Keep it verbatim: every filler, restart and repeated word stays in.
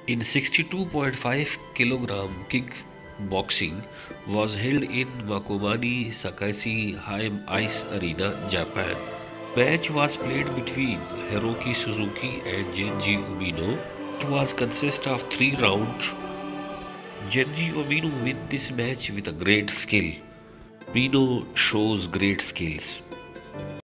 in sixty-two point five kilogram kickboxing was held in Makomani Sakaisi Haim Ice Arena, Japan. Match was played between Hiroki Suzuki and Genji Umino. It was consist of three rounds. Genji Umino win this match with a great skill. Umino shows great skills.